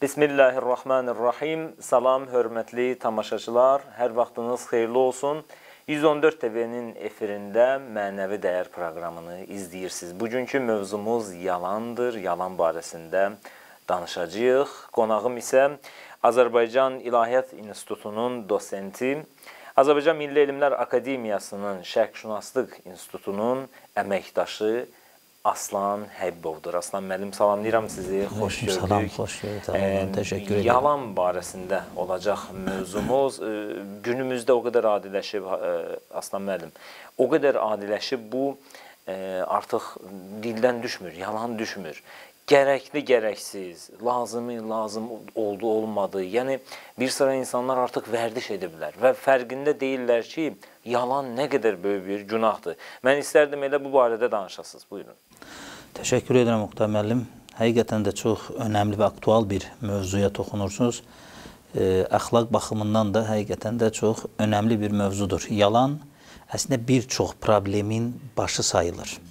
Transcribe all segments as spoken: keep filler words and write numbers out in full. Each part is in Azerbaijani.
Bismillahirrahmanirrahim. Salam, hörmətli tamaşaçılar. Hər vaxtınız xeyirli olsun. yüz on dörd T V'nin efirində Mənəvi Dəyər proqramını izləyirsiniz. Bugünkü mövzumuz yalandır. Yalan barəsində danışacağıq. Qonağım isə Azərbaycan İlahiyyat İnstitutunun dosenti, Azərbaycan Milli Elmlər Akademiyasının Şərqşünaslıq İnstitutunun əməkdaşı Aslan Həbibovdur. Aslan müəllim, salamlayıram sizi. Xoş gördük. Salam, xoş gördük. Təşəkkür edirəm. Yalan barəsində olacaq mövzumuz. Günümüzdə o qədər adiləşib, Aslan müəllim, o qədər adiləşib, bu artıq dildən düşmür, yalan düşmür. Gərəkli, gərəksiz, lazımı, lazım oldu, olmadı. Yəni, bir sıra insanlar artıq vərdiş ediblər və fərqində deyirlər ki, yalan nə qədər böyük bir günahdır. Mən istərdim elə bu barədə danışasınız. Buyurun. Təşəkkür edirəm Oqtay müəllim. Həqiqətən də çox önəmli və aktual bir mövzuya toxunursunuz. Əxlaq baxımından da həqiqətən də çox önəmli bir mövzudur. Yalan əslində bir çox problemin başı sayılır.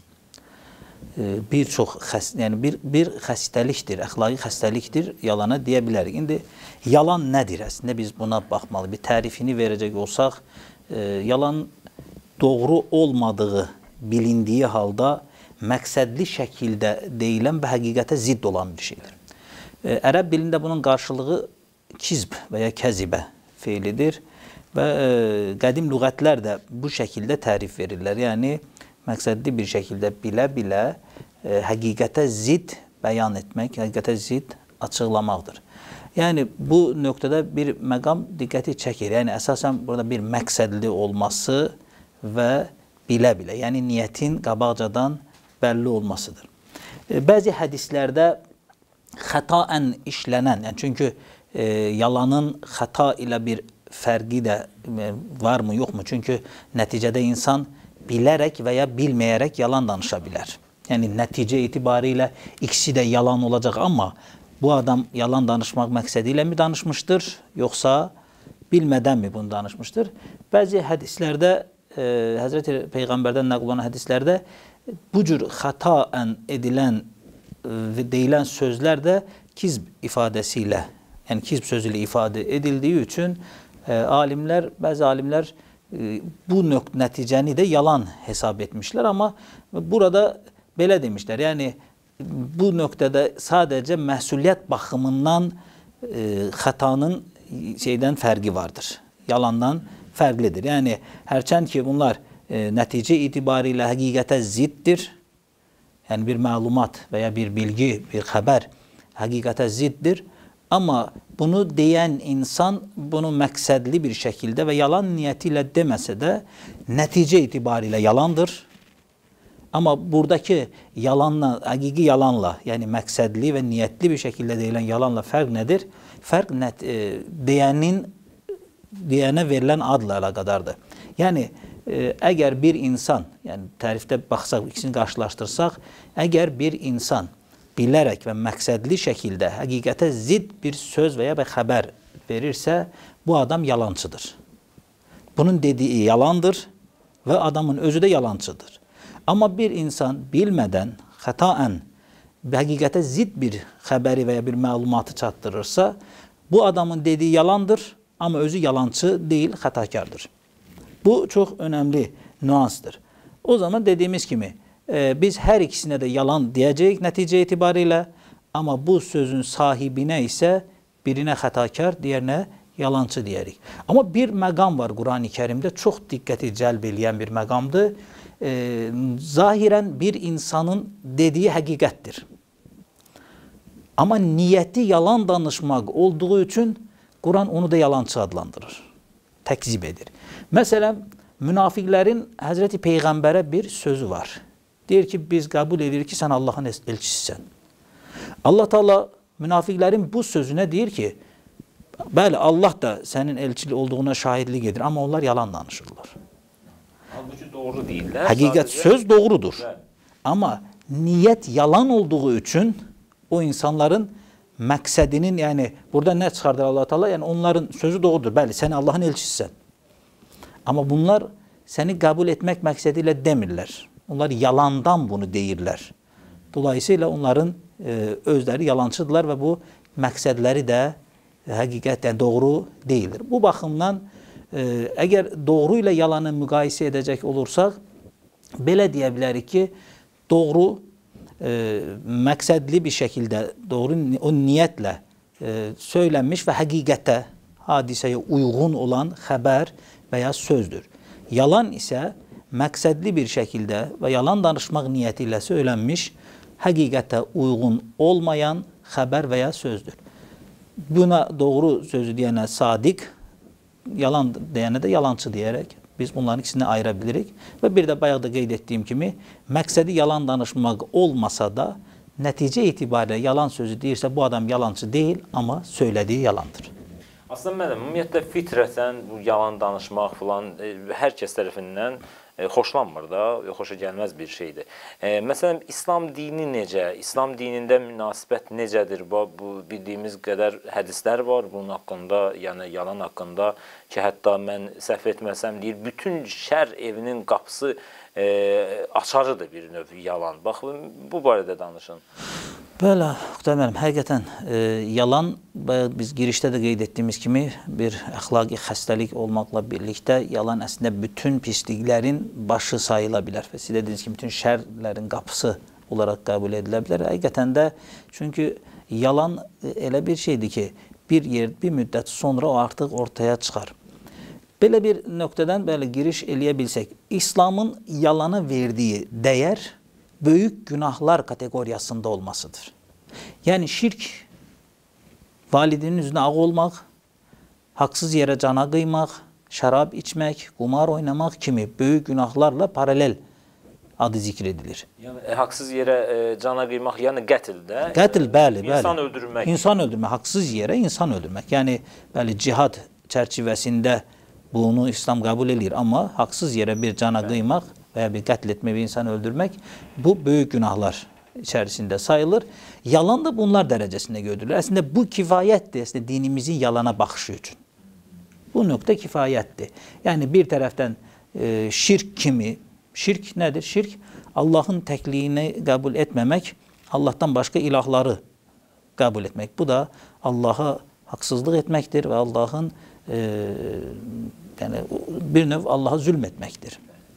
Bir çox xəst, yəni bir, bir xəstəlikdir, əxlaqi xəstəlikdir, yalana deyə bilərik. İndi yalan nədir? Əslində biz buna baxmalı. Bir tərifini verəcək olsaq, e, yalan doğru olmadığı bilindiyi halda məqsədli şəkildə deyilən və həqiqətə zidd olan bir şeydir. E, ərəb dilində bunun qarşılığı kizb və ya kəzibə feilidir və e, qədim lüğətlər də bu şəkildə tərif verirlər. Yəni, məqsədli bir şəkildə bilə-bilə e, həqiqətə zidd bəyan etmək, həqiqətə zidd açıqlamaqdır. Yəni, bu nöqtədə bir məqam diqqəti çəkir. Yəni, əsasən burada bir məqsədli olması və bilə-bilə, yəni niyyətin qabaqcadan bəlli olmasıdır. E, bəzi hədislərdə xətaən işlənən, yəni çünki e, yalanın xəta ilə bir fərqi də e, varmı, yoxmu? Çünki nəticədə insan bilərək və ya bilməyərək yalan danışa bilər. Yəni, nəticə itibarilə ikisi də yalan olacaq, amma bu adam yalan danışmaq məqsədi ilə mi danışmışdır, yoxsa bilmədən mi bunu danışmışdır? Bəzi hədislərdə, e, Həzrəti Peyğəmbərdən nəql olan hədislərdə bu cür xətaən edilən və e, deyilən sözlər də kizb ifadəsi ilə, yəni kizb sözü ilə ifadə edildiyi üçün e, alimlər, bəzi alimlər bu nəticəni də yalan hesab etmişlər, amma burada belə demişlər, yəni bu nöqtədə sadəcə məsuliyyət baxımından e, xətanın şeydən fərqi vardır, yalandan fərqlidir. Yəni, hərçənd ki, bunlar e, nəticə itibarilə həqiqətə ziddir, yəni bir məlumat və ya bir bilgi, bir xəbər həqiqətə ziddir, amma bunu deyən insan bunu məqsədli bir şəkildə və yalan niyyəti ilə deməsə də nəticə itibarilə yalandır. Amma buradakı yalanla, həqiqi yalanla, yəni məqsədli və niyyətli bir şəkildə deyilən yalanla fərq nədir? Fərq nət, e, deyənin, deyənə verilən adla əlaqədardır. Yəni, e, əgər bir insan, yəni tərifdə baxsaq, ikisini qarşılaşdırsaq, əgər bir insan bilərək və məqsədli şəkildə həqiqətə zidd bir söz və ya bir xəbər verirsə, bu adam yalancıdır. Bunun dediyi yalandır və adamın özü də yalancıdır. Amma bir insan bilmədən, xətaən həqiqətə zidd bir xəbəri və ya bir məlumatı çatdırırsa, bu adamın dediyi yalandır, amma özü yalancı deyil, xətakardır. Bu çox önəmli nüansdır. O zaman dediyimiz kimi, biz hər ikisinə də yalan deyəcəyik nəticə itibarilə, amma bu sözün sahibinə isə birinə xətakar, digərinə yalancı deyərik. Amma bir məqam var Qurani Kərimdə, çox diqqəti cəlb eləyən bir məqamdır. E, zahirən bir insanın dediyi həqiqətdir. Amma niyyəti yalan danışmaq olduğu üçün Quran onu da yalancı adlandırır, təkzib edir. Məsələn, münafiqlərin Həzrəti Peyğəmbərə bir sözü var. Deyir ki, biz qəbul edirik ki, sən Allahın elçisisən. Allah Teala münafiqlərin bu sözünə deyir ki, bəli, Allah da sənin elçili olduğuna şahidlik edir, amma onlar yalan danışırlar. Halbuki doğru deyirlər. Həqiqət sadəcə söz doğrudur. Bəli. Amma niyyət yalan olduğu üçün o insanların məqsədinin, yəni burada nə çıxardır Allah Teala? Yəni onların sözü doğrudur. Bəli, sən Allahın elçisisən. Amma bunlar səni qəbul etmək məqsədi ilə demirlər. Onlar yalandan bunu deyirlər. Dolayısıyla onların e, özləri yalancıdırlar və bu məqsədləri də həqiqətən doğru deyildir. Bu baxımdan e, əgər doğru ilə yalanı müqayisə edəcək olursaq, belə deyə bilərik ki, doğru, e, məqsədli bir şəkildə, doğru o niyyətlə e, söylənmiş və həqiqətə, hadisəyə uyğun olan xəbər və ya sözdür. Yalan isə məqsədli bir şəkildə və yalan danışmaq niyyəti ilə söylənmiş, həqiqətə uyğun olmayan xəbər və ya sözdür. Buna doğru sözü deyənə sadiq, yalan deyənə də yalancı deyərək biz bunların ikisini ayıra bilirik. Və bir də bayaq da qeyd etdiyim kimi, məqsədi yalan danışmaq olmasa da, nəticə itibarilə yalan sözü deyirsə, bu adam yalancı deyil, amma söylədiyi yalandır. Aslında mənim, ümumiyyətlə fitrətən bu yalan danışmaq falan e, hər kəs tərəfindən e, xoşlanmır da, xoşa gəlməz bir şeydir. E, məsələn, İslam dini necə? İslam dinində münasibət necədir? Bu, bu bildiyimiz qədər hədislər var bunun haqqında, yəni yalan haqqında ki, hətta mən səhv etməsəm deyir, bütün şər evinin qapısı e, açarıdır bir növ yalan. Bax, bu barədə danışın. Belə, Oktay müəllim, həqiqətən e, yalan, biz girişdə də qeyd etdiyimiz kimi bir əxlaqi xəstəlik olmaqla birlikdə yalan əslində bütün pisliklərin başı sayıla bilər. Və siz dediyiniz kimi bütün şərlərin qapısı olaraq qəbul edilə bilər. Həqiqətən də çünki yalan elə bir şeydir ki, bir yer, bir müddət sonra o artıq ortaya çıxar. Belə bir nöqtədən belə giriş eləyə bilsək, İslamın yalana verdiyi dəyər böyük günahlar kateqoriyasında olmasıdır. Yəni şirk, validinin üzünə ağ olmaq, haqsız yerə cana qıymaq, şərab içmək, qumar oynamaq kimi böyük günahlarla paralel adı zikr edilir. Yəni e, haqsız yerə e, cana qıymaq, yəni qətldə. Qətl, bəli, bəli. İnsan öldürmək. İnsan öldürmək, haqsız yerə insan öldürmək. Yəni bəli, cihad çərçivəsində bunu İslam qəbul edir, amma haqsız yerə bir cana qıymaq və ya bir qətl etmək, bir insan öldürmək, bu böyük günahlar içərisində sayılır. Yalan da bunlar dərəcəsində görülür. Əslində bu kifayətdir, əslində dinimizin yalana baxışı üçün. Bu nöqtə kifayətdir. Yəni bir tərəfdən e, şirk kimi, şirk nədir? Şirk Allahın təkliyini qəbul etməmək, Allahdan başqa ilahları qəbul etmək. Bu da Allaha haqsızlıq etməkdir və Allahın e, yəni, bir növ Allaha zülm etməkdir.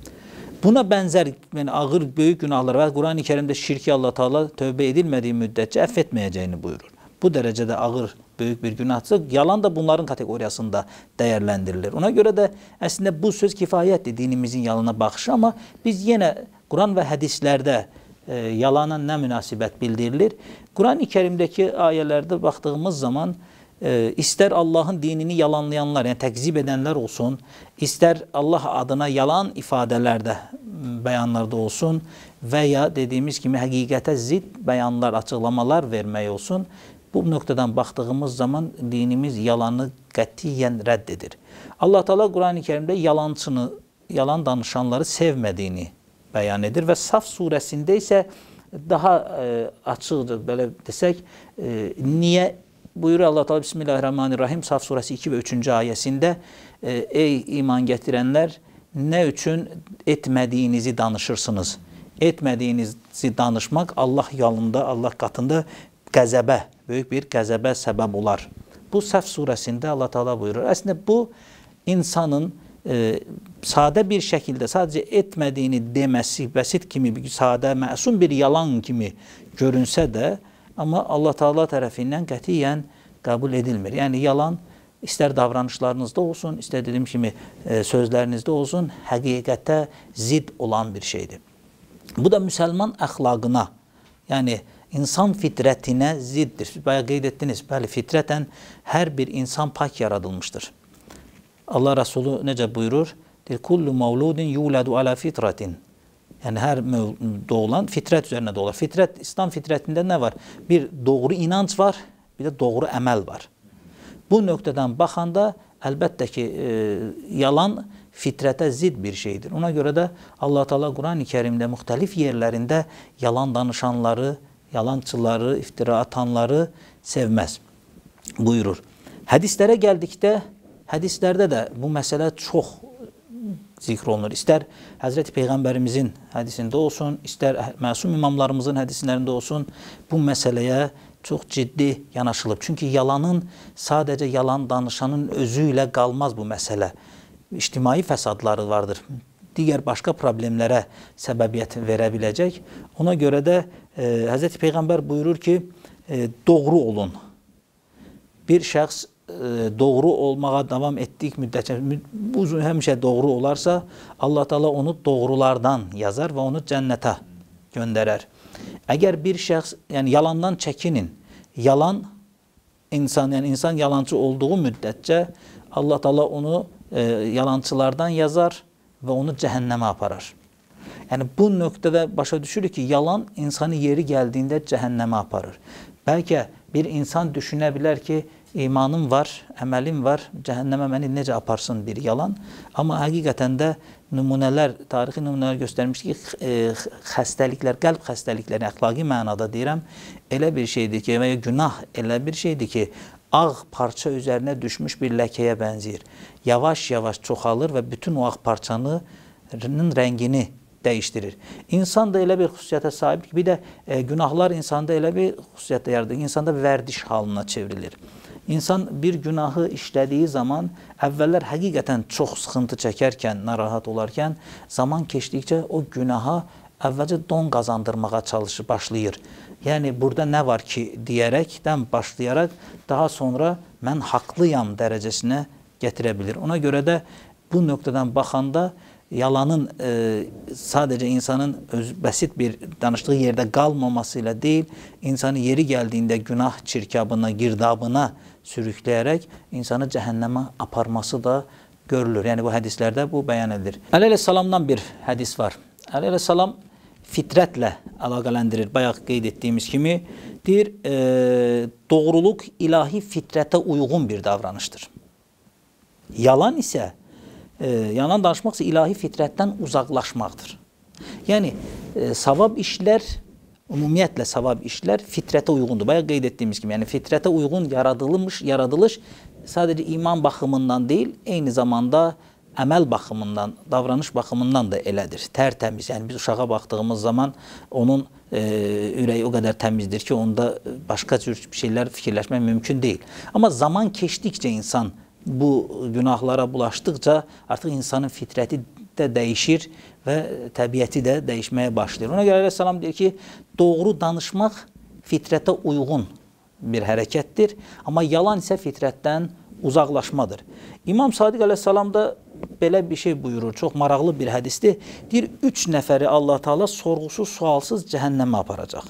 Buna bənzər yəni, ağır, böyük günahlar və Quran-ı Kərimdə şirki Allah Teala tövbə edilmədiyi müddətcə əff etməyəcəyini buyurur. Bu dərəcədə ağır, böyük bir günahdır. Yalan da bunların kateqoriyasında dəyərləndirilir. Ona görə də əslində bu söz kifayətdir dinimizin yalana baxışı, amma biz yenə Quran və hədislərdə e, yalana nə münasibət bildirilir? Quran-ı Kərimdəki ayələrdə baxdığımız zaman e, istər Allahın dinini yalanlayanlar, yəni təkzib edənlər olsun, istər Allah adına yalan ifadələrdə, bəyanlarda olsun və ya dediyimiz kimi həqiqətə zidd bəyanlar, açıqlamalar vermək olsun, bu nöqtədən baxdığımız zaman dinimiz yalanı qətiyyən rədd edir. Allah Teala Quran-ı Kərimdə yalancını, yalan danışanları sevmədiyini bəyan edir və Saf surəsində isə daha e, açıqdır, belə desək, e, niyə buyurur Allah Teala Bismillahirrahmanirrahim Saf surəsi iki və üçüncü ayəsində e, ey iman gətirənlər, nə üçün etmədiyinizi danışırsınız? Etmədiyinizi danışmaq Allah yalında, Allah qatında qəzəbə, böyük bir qəzəbə səbəb olar. Bu Səf surəsində Allah Teala buyurur. Əslində bu insanın e, sadə bir şəkildə sadəcə etmədiyini deməsi, bəsit kimi, sadə, məsum bir yalan kimi görünsə də, amma Allah Teala tərəfindən qətiyyən qəbul edilmir. Yəni yalan istər davranışlarınızda olsun, istər dediyim kimi e, sözlərinizdə olsun, həqiqətə zidd olan bir şeydir. Bu da müsəlman əxlaqına, yəni insan fitrətinə ziddir. Siz bayağı qeyd etdiniz, bəli, fitrətən hər bir insan pak yaradılmışdır. Allah Resulü necə buyurur? Deyir, kullu mavludin yuladu ala fitratin. Yəni hər doğulan fitrət üzərində doğular. Fitrət, İslam fitrətində nə var? Bir doğru inanc var, bir də doğru əməl var. Bu nöqtədən baxanda əlbəttə ki, e, yalan fitrətə zidd bir şeydir. Ona görə də Allah Teala Quran-ı Kərimdə müxtəlif yerlərində yalan danışanları, yalançıları, iftira atanları sevməz buyurur. Hədislərə gəldikdə, hədislərdə də bu məsələ çox zikr olunur. İstər Həzrəti Peyğəmbərimizin hədisində olsun, istər məsum imamlarımızın hədislərində olsun, bu məsələyə çox ciddi yanaşılıb. Çünki yalanın, sadəcə yalan danışanın özü ilə qalmaz bu məsələ. İctimai fəsadları vardır. Digər başqa problemlərə səbəbiyyət verə biləcək. Ona görə də e, Həzrəti Peyğəmbər buyurur ki, e, doğru olun. Bir şəxs doğru olmağa davam etdik müddətcə, bu həmişə doğru olarsa, Allah Teala onu doğrulardan yazar və onu cənnətə göndərər. Əgər bir şəxs, yəni yalandan çəkinin, yalan insan, yəni insan yalancı olduğu müddətcə Allah Teala onu e, yalancılardan yazar və onu cəhənnəmə aparar. Yəni bu nöqtədə başa düşürük ki, yalan insanı yeri gəldiyində cəhənnəmə aparır. Bəlkə bir insan düşünə bilər ki, imanım var, əməlim var, cəhənnəmə məni necə aparsın bir yalan. Amma həqiqətən də nümunələr, tarixi nümunələr göstərmişdir ki, e, xəstəliklər, qəlb xəstəlikləri, əxlaqi mənada deyirəm, elə bir şeydir ki, və ya günah elə bir şeydir ki, ağ parça üzərinə düşmüş bir ləkəyə bənzəyir. Yavaş-yavaş çoxalır və bütün o ağ parçanın rəngini dəyişdirir. İnsan da elə bir xüsusiyyətə sahibdir ki, bir də e, günahlar insanda elə bir xüsusiyyətə yaradır. İnsanda vərdiş halına çevrilir. İnsan bir günahı işlədiyi zaman əvvəllər həqiqətən çox sıxıntı çəkərkən, narahat olarkən, zaman keçdikcə o günaha əvvəlcə don qazandırmağa çalışır, başlayır. Yəni, burada nə var ki, deyərəkdən başlayaraq, daha sonra mən haqlıyam dərəcəsinə gətirə bilir. Ona görə də bu nöqtədən baxanda yalanın e, sadəcə insanın öz bəsit bir danışdığı yerdə qalmaması ilə deyil, insanı yeri gəldiyində günah çirkabına, girdabına sürükləyərək insanı cəhənnəmə aparması da görülür. Yəni bu hədislərdə bu bəyan edilir. Əli əleyhissalamdan bir hədis var. Əli əleyhissalam fitrətlə əlaqələndirir. Bayaq qeyd etdiyimiz kimi deyir, e, doğruluq ilahi fitrətə uyğun bir davranışdır. Yalan isə E, yalan danışmaq isə ilahi fitrətdən uzaqlaşmaqdır. Yəni, e, savab işlər, ümumiyyətlə savab işlər fitrətə uyğundur. Bayaq qeyd etdiyimiz kimi, yəni fitrətə uyğun yaradılmış, yaradılış sadəcə iman baxımından deyil, eyni zamanda əməl baxımından, davranış baxımından da elədir. Tərtəmiz, yəni biz uşağa baxdığımız zaman onun e, ürəyi o qədər təmizdir ki, onda başqa cür şeylər fikirləşmək mümkün deyil. Amma zaman keçdikcə insan bu günahlara bulaşdıqca artıq insanın fitrəti də dəyişir və təbiəti də dəyişməyə başlayır. Ona görə Əleyhisselam deyir ki, doğru danışmaq fitrətə uyğun bir hərəkətdir, amma yalan isə fitrətdən uzaqlaşmadır. İmam Sadiq Əleyhisselam da belə bir şey buyurur, çox maraqlı bir hədisdir. Deyir, üç nəfəri Allah Teala sorğusuz, sualsız cəhənnəmə aparacaq.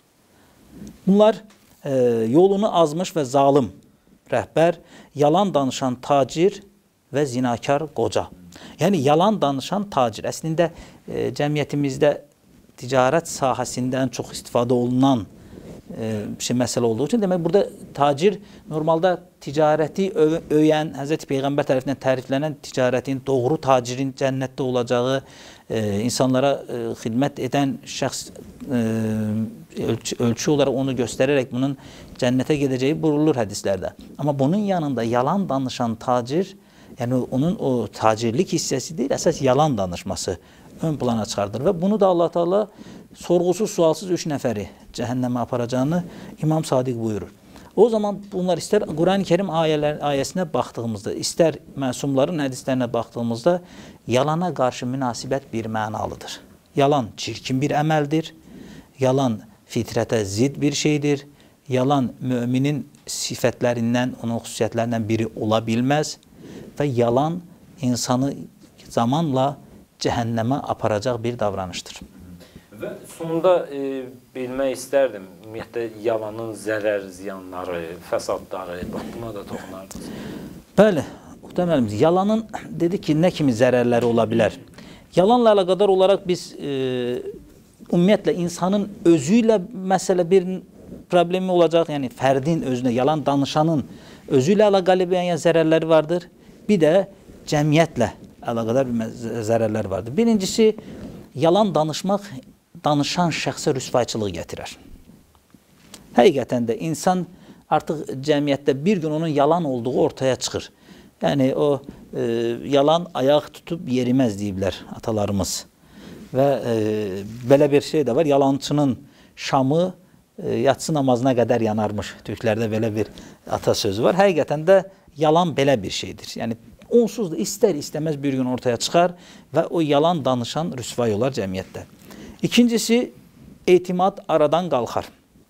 Bunlar e, yolunu azmış və zalım rəhbər, yalan danışan tacir və zinakar qoca. Yəni, yalan danışan tacir. Əslində, e, cəmiyyətimizdə ticarət sahəsində ən çox istifadə olunan e, şey məsələ olduğu üçün, demək, burada tacir normalda ticarəti ö öyən, Həzrəti Peyğəmbər tərəfindən təriflənən ticarətin, doğru tacirin cənnətdə olacağı, e, insanlara e, xidmət edən şəxs e, ölçü, ölçü olaraq onu göstərərək bunun cənnətə gedəcəyi buyurulur hədislərdə. Amma bunun yanında yalan danışan tacir, yəni onun o tacirlik hissəsi deyil, əsas yalan danışması ön plana çıxardır və bunu da Allah Teala sorğusuz, sualsız üç nəfəri cəhənnəmə aparacağını İmam Sadiq buyurur. O zaman bunlar istər Quran-ı Kerim ayələr, ayəsinə baxdığımızda, istər məsumların hədislərinə baxdığımızda yalana qarşı münasibət bir mənalıdır. Yalan çirkin bir əməldir, yalan fitrətə zid bir şeydir, yalan müminin sifətlərindən, onun xüsusiyyətlərindən biri ola bilməz və yalan insanı zamanla cəhənnəmə aparacaq bir davranışdır. Və sonda e, bilmək istərdim, ümumiyyətlə yalanın zərər, ziyanları, fəsadları, buna da toxunardınız. Bəli, muhtemelen yalanın dedik ki, nə kimi zərərləri ola bilər? Yalanla əlaqədar olaraq biz e, ümumiyyətlə insanın özü ilə məsələ bir problemi olacaq, yəni fərdin özünə, yalan danışanın özü ilə əlaqəli bir zərərləri vardır. Bir də cəmiyyətlə əlaqədar bir zərərlər vardır. Birincisi, yalan danışmaq danışan şəxsə rüsvayçılıq gətirər. Həqiqətən də insan artıq cəmiyyətdə bir gün onun yalan olduğu ortaya çıxır. Yəni o e, yalan ayaq tutub yeriməz deyiblər atalarımız. Və e, belə bir şey də var. Yalançının şamı e, yatsı namazına qədər yanarmış. Türklərdə belə bir atasözü var. Həqiqətən də yalan belə bir şeydir. Yəni onsuz da istər istəməz bir gün ortaya çıxar və o yalan danışan rüsvay olar cəmiyyətdə. İkincisi, etimad aradan qalxar.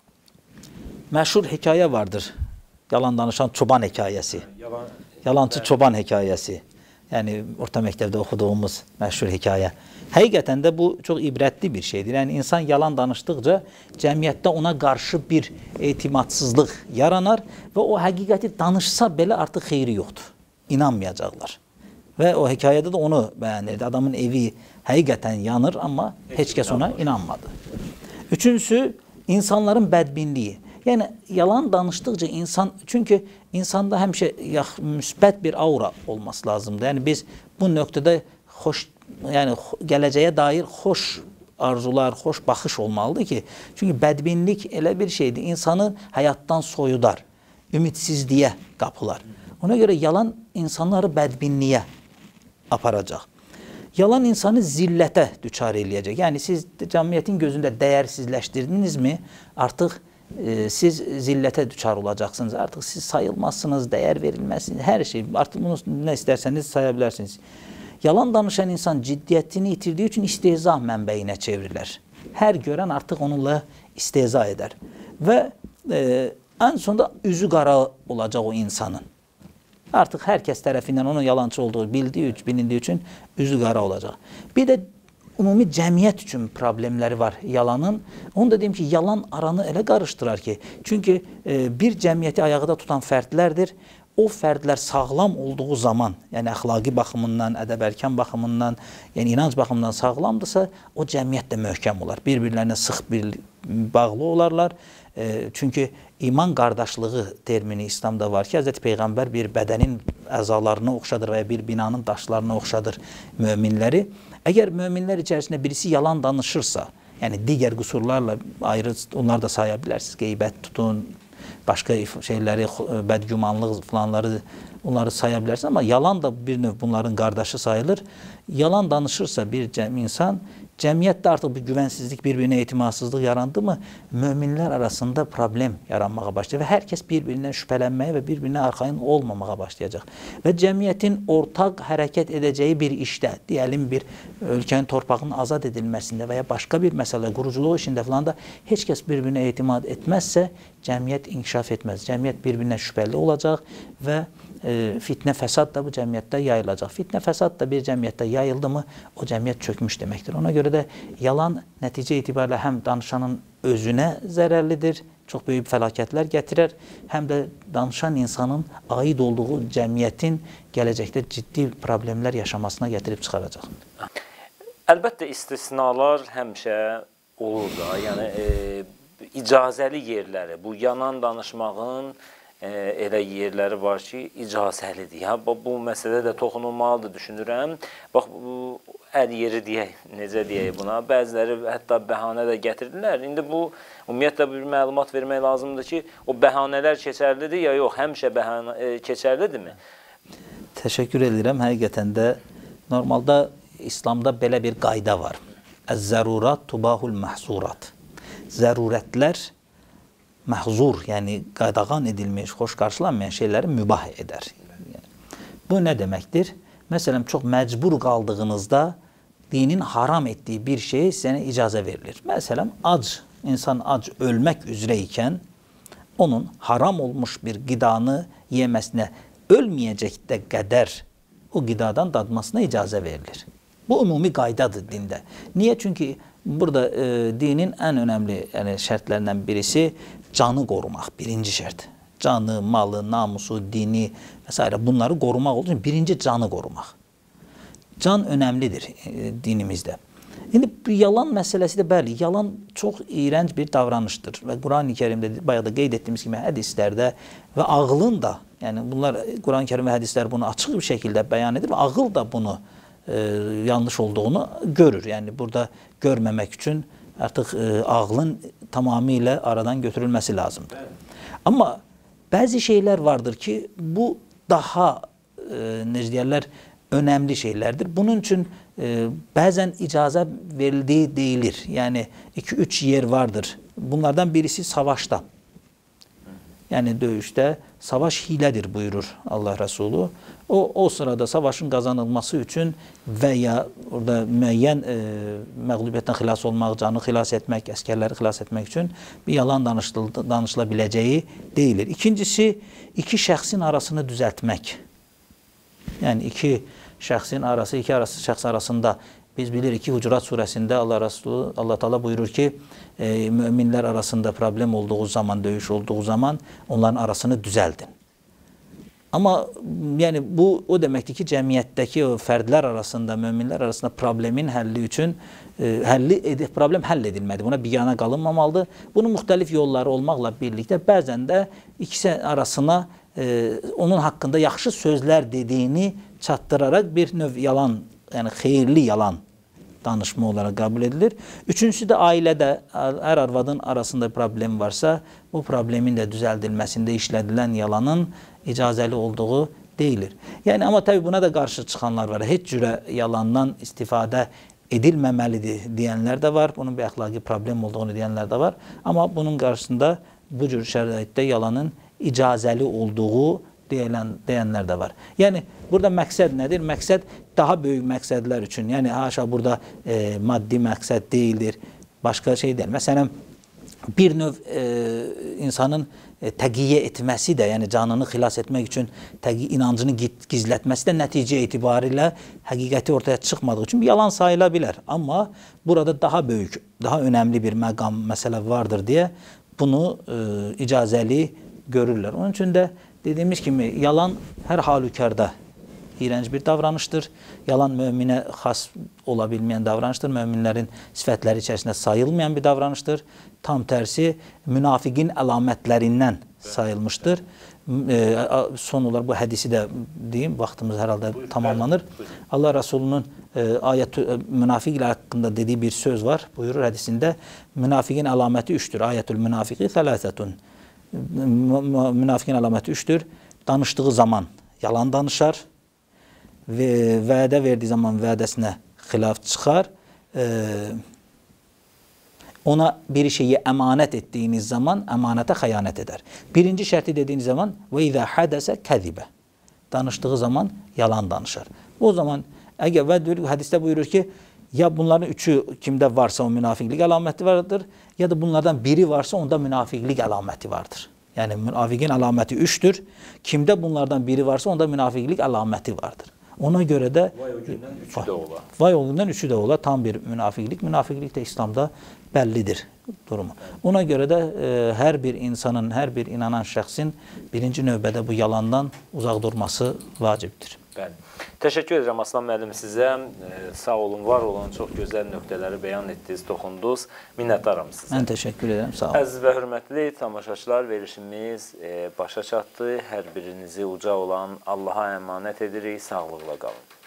Məşhur hekayə vardır. Yalan danışan çoban hekayəsi. Yalan, Yalancı evet. çoban hekayəsi. Yəni orta məktəbdə oxuduğumuz məşhur hekayə. Həqiqətən də bu çox ibrətli bir şeydir. Yəni insan yalan danışdıqca cəmiyyətdə ona qarşı bir etimadsızlıq yaranar və o həqiqəti danışsa belə artıq xeyri yoxdur. İnanmayacaqlar. Və o hekayədə də onu bəyənirdi. Adamın evi həqiqətən yanır, amma heç kəs ona inanmadı. Üçüncüsü, insanların bədbinliyi. Yəni, yalan danışdıqca insan, çünki insanda həmişə müsbət bir aura olması lazımdır. Yəni, biz bu nöqtədə xoş, yəni, gələcəyə dair xoş arzular, xoş baxış olmalıdır ki, çünki bədbinlik elə bir şeydir, insanı həyatdan soyudar, ümidsizliyə qapılar. Ona görə yalan insanları bədbinliyə aparacaq. Yalan insanı zillətə düçar eləyəcək. Yəni, siz cəmiyyətin gözündə dəyərsizləşdirdinizmi, artıq e, siz zillətə düçar olacaqsınız. Artıq siz sayılmazsınız, dəyər verilməzsiniz, hər şey. Artıq bunu nə istərsəniz saya bilərsiniz. Yalan danışan insan ciddiyyətini itirdiyi üçün istehza mənbəyinə çevrilər. Hər görən artıq onunla istehza edər. Və e, ən sonunda üzü qara olacaq o insanın. Artıq hər kəs tərəfindən onun yalancı olduğu bildiyi, bilindiyi üçün üzü qara olacaq. Bir də ümumi cəmiyyət üçün problemləri var yalanın. Onu da deyim ki, yalan aranı elə qarışdırar ki, çünki e, bir cəmiyyəti ayaqda tutan fərdlərdir. O fərdlər sağlam olduğu zaman, yəni əxlaqi baxımından, ədəb-ərkan baxımından, yəni inanc baxımından sağlamdırsa, o cəmiyyət də möhkəm olar. Bir-birlərinə sıx bir bağlı olarlar. E, çünki iman qardaşlığı termini İslamda var ki, Həzrəti Peyğəmbər bir bədənin əzalarına oxşadır və ya bir binanın daşlarına oxşadır möminləri. Əgər möminlər içərisində birisi yalan danışırsa, yəni digər qüsurlarla ayrı, onlar da saya bilərsiniz, qeybət tutun, başqa şeyləri, bədgümanlıq falanları, onları saya bilərsiniz, amma yalan da bir növ bunların qardaşı sayılır. Yalan danışırsa bir insan, cəmiyyətdə artıq bir güvənsizlik, bir-birinə etimadsızlıq yarandı mı, möminlər arasında problem yaranmağa başlayacaq və hər kəs bir-birindən şübhələnməyə və bir-birinə arxayın olmamağa başlayacaq. Və cəmiyyətin ortaq hərəkət edəcəyi bir işdə, deyəlim bir ölkənin torpağının azad edilməsində və ya başqa bir məsələ, quruculuq işində falan da heç kəs bir-birinə etimad etməzsə, cəmiyyət inkişaf etməz. Cəmiyyət bir-birinə şübhəli olacaq və e, fitnə fəsad da bu cəmiyyətdə yayılacaq. Fitnə fəsad da bir cəmiyyətdə yayıldı mı, o cəmiyyət çökmüş deməkdir. Ona görə də yalan nəticə itibarilə həm danışanın özünə zərərlidir, çox böyük fəlakətlər gətirər, həm də danışan insanın aid olduğu cəmiyyətin gələcəkdə ciddi problemlər yaşamasına gətirib çıxaracaq. Əlbəttə istisnalar həmişə olur da, yəni e, icazəli yerləri, bu yalan danışmağın e, elə yerləri var ki, icazəlidir. Ya, bu, bu məsələ də toxunulmalıdır, düşünürəm. Bax, bu əl yeri deyək, necə deyək buna, bəziləri hətta bəhanə də gətirdilər. İndi bu, ümumiyyətlə bir məlumat vermək lazımdır ki, o bəhanələr keçərlidir ya yox, həmişə bəhanə e, keçərlidirmi? Təşəkkür edirəm. Həqiqətən də normalda İslamda belə bir qayda var. Əz-zərurat tubahul məhzurat. Zərurətlər məhzur, yəni qadağan edilmiş, xoş qarşılanmayan şeyləri mübah edər. Bu nə deməkdir? Məsələn, çox məcbur qaldığınızda dinin haram etdiyi bir şey sənə icazə verilir. Məsələn, ac, insan ac ölmək üzrə ikən onun haram olmuş bir qidanı yeməsinə ölməyəcək də qədər o qidadan dadmasına icazə verilir. Bu ümumi qaydadır dində. Niyə? Çünki burada e, dinin ən önəmli yəni, şərtlərindən birisi canı qorumaq, birinci şərt. Canı, malı, namusu, dini və s. bunları qorumaq olduğu için birinci canı qorumaq. Can önəmlidir e, dinimizdə. İndi yalan məsələsi də bəli, yalan çox iyrənc bir davranışdır və Quran-ı Kərimdə bayaq da qeyd etdiyimiz kimi hədislərdə və ağlın da, yəni bunlar Quran-ı Kərim və hədislər bunu açıq bir şəkildə bəyan edir və ağıl da bunu e, yanlış olduğunu görür. Yəni burada görməmək üçün artıq e, ağlın tamamilə aradan götürülməsi lazımdır. Amma bəzi şeylər vardır ki, bu daha e, e, necə deyərlər, önemli şeylerdir. Bunun için e, bazen icazə verildiği deyilir. Yani iki üç yer vardır. Bunlardan birisi savaşta. Yani dövüşte savaş hiledir buyurur Allah Resulü. O, o sırada savaşın kazanılması için veya orada müəyyən e, məğlubiyyətdən xilas olmaq, canı xilas etmek, əskerləri xilas etmek için bir yalan danışılabileceği değildir. İkincisi, iki şəxsin arasını düzeltmek. Yani iki şəxsin arası, iki arası şəxs arasında biz bilirik ki Hucurat suresinde Allah Resulü, Allah Teala buyurur ki e, müminler arasında problem olduğu zaman, dövüş olduğu zaman onların arasını düzeldin. Ama yani bu o demektir ki cemiyetteki o ferdler arasında, müminler arasında problemin həlli üçün e, həlli edip problem həll edilmədi. Buna bir yana qalınmamalıdır. Bunun müxtəlif yolları olmakla birlikte bəzən də ikisi arasına e, onun hakkında yaxşı sözler dediğini çattırarak bir növ yalan, yani xeyirli yalan danışma olarak kabul edilir. Üçüncüsü de ailede er arvadın arasında problem varsa bu problemin de düzeldilmesinde işledilen yalanın icazeli olduğu değildir. Yani ama tabi buna da karşı çıkanlar var. Heç cürə yalandan istifade edilməməlidir diyenler de var. Bunun bir ahlaki problem olduğunu diyenler de var. Ama bunun karşısında bu cür şəraitdə yalanın icazeli olduğu deyilən, deyənlər də var. Yəni burada məqsəd nədir? Məqsəd daha böyük məqsədlər üçün. Yəni haşa burada e, maddi məqsəd deyildir. Başqa şey deyil. Məsələn bir növ e, insanın e, təqiyyə etməsi də, yəni canını xilas etmək üçün təqi, inancını gizlətməsi də nəticə etibarilə həqiqəti ortaya çıxmadığı üçün bir yalan sayıla bilər. Amma burada daha böyük, daha önemli bir məqam, məsələ vardır deyə bunu e, icazəli görürlər. Onun üçün də dediğimiz kimi yalan her halükarda iğrenç bir davranıştır. Yalan müminə xas olabilmeyen davranıştır. Müminlerin sifətləri içerisinde sayılmayan bir davranıştır. Tam tersi münafiqin əlamətlərindən sayılmıştır. E, son olarak bu hadisi de diyeyim, vaktimiz herhalde buyur, tamamlanır. Buyur. Allah Resulü'nün e, ayet münafik ile hakkında dediği bir söz var. Buyurur hadisinde, münafiqin əlaməti üçtür. Ayetül münafiqi thalathatun. Münafiqin əlaməti üçtür. Danıştığı zaman yalan danışar ve vədə verdiği zaman vədəsinə xilaf çıxar. Ee, ona bir şeyi emanet ettiğiniz zaman emanete xəyanət eder. Birinci şərti dediğiniz zaman ve izə hadəsə kəzibə. Danıştığı zaman yalan danışar. O zaman əgər və hadiste buyurur ki ya bunların üçü kimde varsa o münafiqlik əlaməti vardır ya da bunlardan biri varsa onda münafiqlik əlaməti vardır. Yani münafiqin əlaməti üçtür. Kimde bunlardan biri varsa onda münafiqlik əlaməti vardır. Ona göre de vay o gündən üçü də ola. Vay o gündən üçü də ola. Tam bir münafiqlik. Münafiqlik de İslam'da bellidir durumu. Ona göre de e, her bir insanın, her bir inanan şəxsin birinci növbədə bu yalandan uzaq durması vacibdir. Bəli. Təşəkkür edirəm Aslan müəllim sizə. E, sağ olun, var olun. Çox gözəl nöqtələri bəyan etdiniz, toxundunuz. Minnətdaram sizə. Mən təşəkkür edirəm. Sağ olun. Əziz və hörmətli tamaşaçılar, verilişimiz e, başa çatdı. Hər birinizi uca olan Allaha əmanət edirik. Sağlıqla qalın.